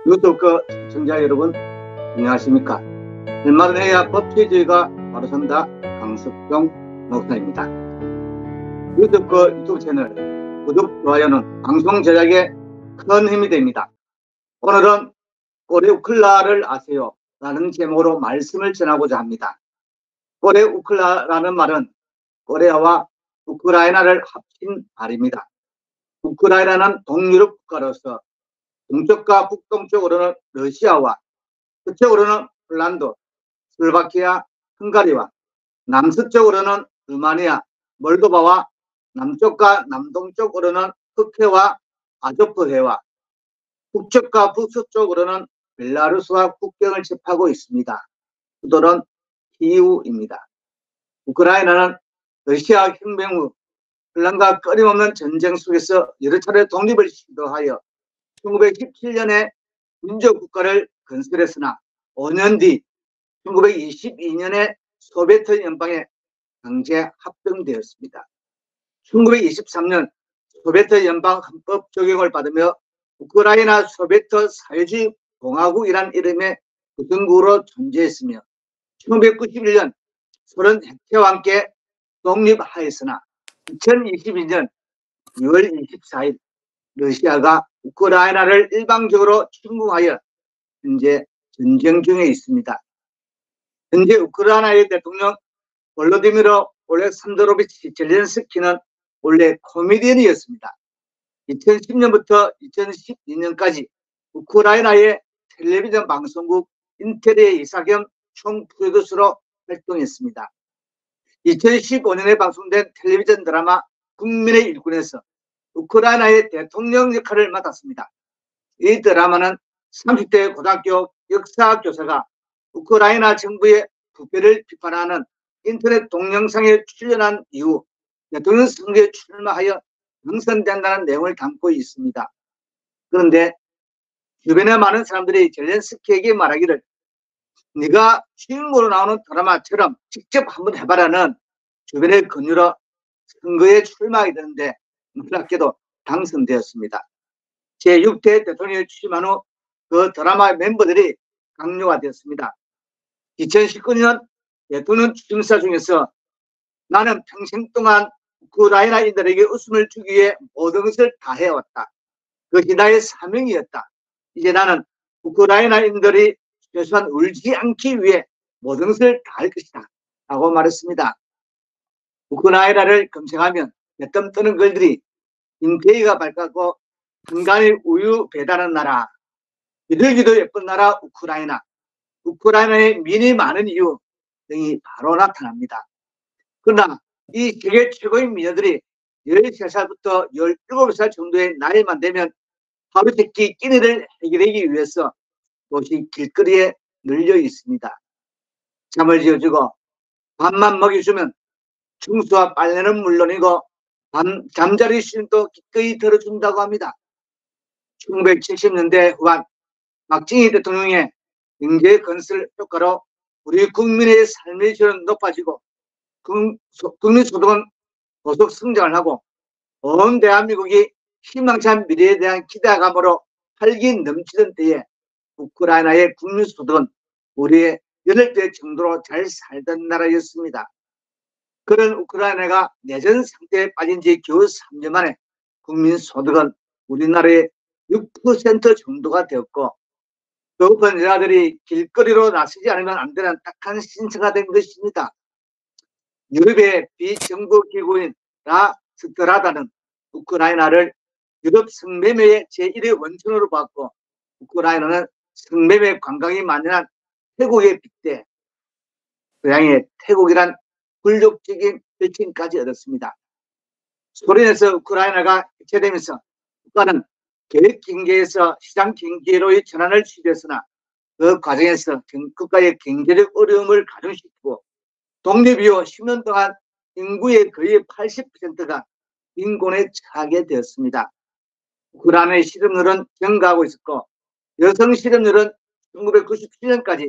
유튜브 시청자 여러분, 안녕하십니까? 일말은 해야 법치주의가 바로 선다 강석종 목사입니다. 유튜브 채널 구독, 좋아요는 방송 제작에 큰 힘이 됩니다. 오늘은 고래 우클라를 아세요? 라는 제목으로 말씀을 전하고자 합니다. 고래 우클라라는 말은 코리아와 우크라이나를 합친 말입니다. 우크라이나는 동유럽 국가로서 동쪽과 북동쪽으로는 러시아와 서쪽으로는 폴란드, 슬로바키아, 헝가리와 남서쪽으로는 루마니아, 몰도바와 남쪽과 남동쪽으로는 흑해와 아조프해와 북쪽과 북서쪽으로는 벨라루스와 국경을 접하고 있습니다. 수도는 키이우입니다. 우크라이나는 러시아 혁명 후 폴란드와 끊임없는 전쟁 속에서 여러 차례 독립을 시도하여 1917년에 민주국가를 건설했으나 5년 뒤 1922년에 소비에트 연방에 강제 합병되었습니다. 1923년 소비에트 연방 헌법 적용을 받으며 우크라이나 소비에트 사회주의 공화국이란 이름의 구성국으로 존재했으며 1991년 소련 해체와 함께 독립하였으나 2022년 2월 24일 러시아가 우크라이나를 일방적으로 침공하여 현재 전쟁 중에 있습니다. 현재 우크라이나의 대통령 볼로디미르 올렉산드로비치 젤렌스키는 원래 코미디언이었습니다. 2010년부터 2012년까지 우크라이나의 텔레비전 방송국 인텔의 이사 겸 총프로듀서로 활동했습니다. 2015년에 방송된 텔레비전 드라마 국민의 일꾼에서 우크라이나의 대통령 역할을 맡았습니다. 이 드라마는 30대 고등학교 역사 교사가 우크라이나 정부의 부패를 비판하는 인터넷 동영상에 출연한 이후 대통령 선거에 출마하여 당선된다는 내용을 담고 있습니다. 그런데 주변의 많은 사람들이 젤렌스키에게 말하기를 네가 주인공으로 나오는 드라마처럼 직접 한번 해봐라는 주변의 권유로 선거에 출마하게 되는데 놀랍게도 당선되었습니다. 제6대 대통령이 취임한 후 그 드라마 멤버들이 강요가 되었습니다. 2019년 대통령 취임사 중에서 나는 평생 동안 우크라이나인들에게 웃음을 주기 위해 모든 것을 다 해왔다. 그것이 나의 사명이었다. 이제 나는 우크라이나인들이 최소한 울지 않기 위해 모든 것을 다 할 것이다. 라고 말했습니다. 우크라이나를 검색하면 몇점 뜨는 글들이 인테이가 밝았고 한간의 우유 배달하는 나라, 비둘기도 예쁜 나라 우크라이나, 우크라이나에 민이 많은 이유 등이 바로 나타납니다. 그러나 이 세계 최고의 미녀들이 13살부터 17살 정도의 나이만 되면 하루 세끼 끼니를 해결하기 위해서 도시 길거리에 널려 있습니다. 잠을 지어주고 밥만 먹여주면 청소와 빨래는 물론이고 잠자리 시간도 기꺼이 들어준다고 합니다. 1970년대 후반 박정희 대통령의 경제 건설 효과로 우리 국민의 삶의 질은 높아지고 국민소득은 고속 성장을 하고 온 대한민국이 희망찬 미래에 대한 기대감으로 활기 넘치던 때에 우크라이나의 국민소득은 우리의 8배 정도로 잘 살던 나라였습니다. 그런 우크라이나가 내전 상태에 빠진 지 겨우 3년 만에 국민소득은 우리나라의 6% 정도가 되었고 배고픈 여자들이 길거리로 나서지 않으면 안 되는 딱한 신세가 된 것입니다. 유럽의 비정부 기구인 라스트라다는 우크라이나를 유럽 성매매의 제1의 원천으로 봤고 우크라이나는 성매매 관광이 만연한 태국의 빗대, 고향의 태국이란 굴욕적인 별칭까지 얻었습니다. 소련에서 우크라이나가 해체되면서 국가는 계획 경제에서 시장 경제로의 전환을 취했으나 그 과정에서 국가의 경제적 어려움을 가중시키고 독립 이후 10년 동안 인구의 거의 80%가 빈곤에 처하게 되었습니다. 우크라이나의 실업률은 증가하고 있었고 여성 실업률은 1997년까지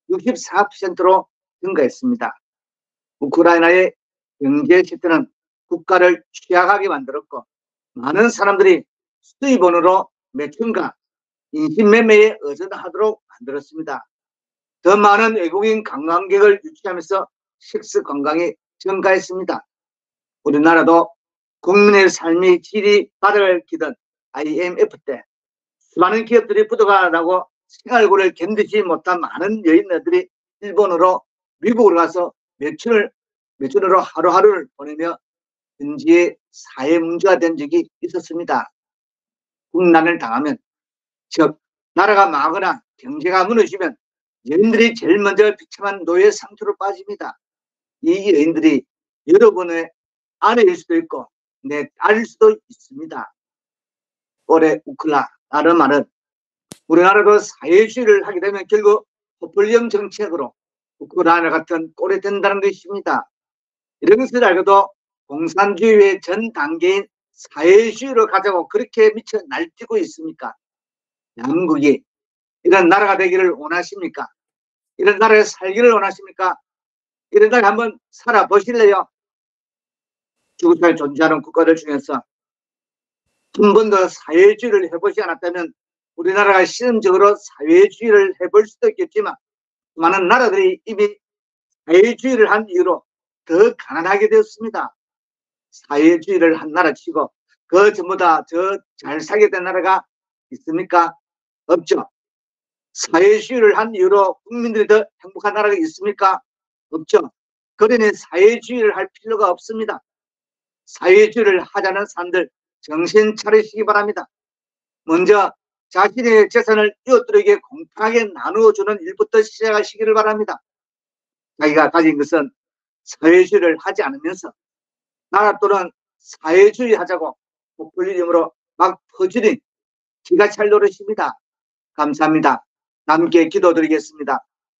64%로 증가했습니다. 우크라이나의 경제 실태는 국가를 취약하게 만들었고 많은 사람들이 수입원으로 매춘과 인신매매에 의존하도록 만들었습니다. 더 많은 외국인 관광객을 유치하면서 식수 관광이 증가했습니다. 우리나라도 국민의 삶의 질이 바닥을 기던 IMF 때 수많은 기업들이 부도가 생활고를 견디지 못한 많은 여인들이 일본으로 미국으로 가서 매춘으로 하루하루를 보내며 현지의 사회 문제가 된 적이 있었습니다. 국난을 당하면, 즉 나라가 망하거나 경제가 무너지면 여인들이 제일 먼저 비참한 노예 상태로 빠집니다. 이 여인들이 여러분의 아내일 수도 있고 내 딸일 수도 있습니다. 올해 우크라이나 말은 우리나라도 사회주의를 하게 되면 결국 포퓰리즘 정책으로 우크라이나 같은 꼴이 된다는 것입니다. 이런 것을 알고도 공산주의의 전 단계인 사회주의로 가자고 그렇게 미쳐 날뛰고 있습니까? 한국이 이런 나라가 되기를 원하십니까? 이런 나라에 살기를 원하십니까? 이런 나라에 한번 살아보실래요? 지구상에 존재하는 국가들 중에서 한 번도 사회주의를 해보지 않았다면 우리나라가 실험적으로 사회주의를 해볼 수도 있겠지만 많은 나라들이 이미 사회주의를 한 이유로 더 가난하게 되었습니다. 사회주의를 한 나라 치고 그 전부 다 저 잘 살게 된 나라가 있습니까? 없죠. 사회주의를 한 이유로 국민들이 더 행복한 나라가 있습니까? 없죠. 그러니 사회주의를 할 필요가 없습니다. 사회주의를 하자는 사람들 정신 차리시기 바랍니다. 먼저 자신의 재산을 이웃들에게 공평하게 나누어주는 일부터 시작하시기를 바랍니다. 자기가 가진 것은 사회주의를 하지 않으면서 나라 또는 사회주의 하자고 포퓰리즘으로 막 퍼지니 기가 찰 노릇입니다. 감사합니다. 함께 기도드리겠습니다.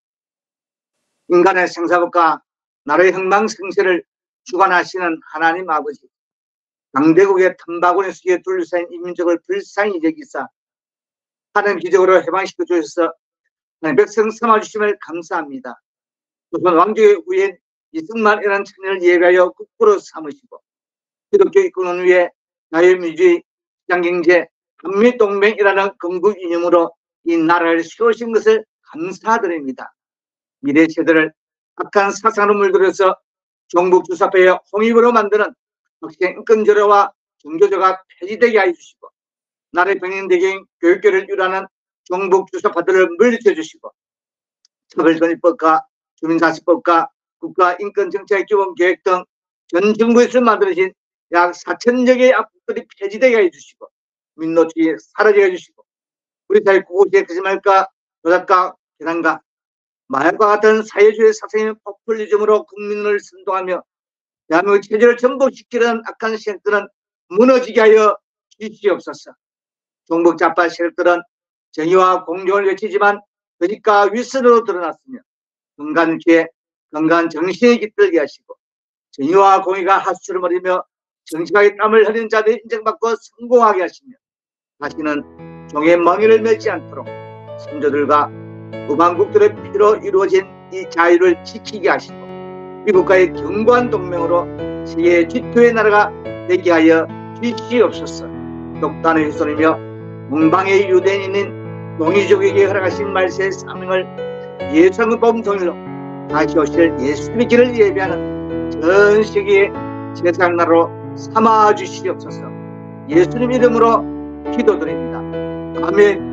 인간의 생사법과 나라의 흥망성쇠를 주관하시는 하나님 아버지, 강대국의 탐바구니 속에 둘러싸인 인민족을 불쌍히 여기사 하는 기적으로 해방시켜 주셔서 백성 삼아주심을 감사합니다. 조선 왕조의 후예인 이승만이라는 청년을 예배하여 국부로 삼으시고 기독교 이권을 위해 자유민주주의, 시장경제, 한미동맹이라는 건국 이념으로 이 나라를 세우신 것을 감사드립니다. 미래 세대를 악한 사상으로 물들여서 종북주사파의 홍입으로 만드는 학생 인권조례와 종교조가 폐지되게 해주시고 나라의 병행되게 교육계를 유라는 종북주사파들을 물리쳐 주시고 차별금지법과 주민자치법과 국가인권정책기본계획 등 전 정부에서 만들어진 약 4,000여 개의 악법들이 폐지되게 해주시고 민노주의 사라지게 해주시고 우리 사회 곳곳에 거짓말과 조작과 계산과 마약과 같은 사회주의 사상의 포퓰리즘으로 국민을 선동하며 대한민국 체제를 전복시키는 악한 세력들은 무너지게 하여 주시옵소서. 종북좌파 세력들은 정의와 공정을 외치지만 거짓과 윗선으로 드러났으며 건강기에 건강한 정신이 깃들게 하시고 정의와 공의가 하수를 벌이며 정직하게 땀을 흘리는 자들이 인정받고 성공하게 하시며 다시는 종의 멍에를 맺지 않도록 선조들과 우방국들의 피로 이루어진 이 자유를 지키게 하시고 이 국가의 견고한 동맹으로 세계의 G2의 나라가 되게 하여 주시옵소서. 독단의 후손이며 문방의 유대인인 동이족에게 허락하신 말세의 사명을 예수의 범통일로 다시 오실 예수님의 길을 예배하는 전 세계의 제사장나라로 삼아 주시옵소서. 예수님 이름으로 기도드립니다. 아멘.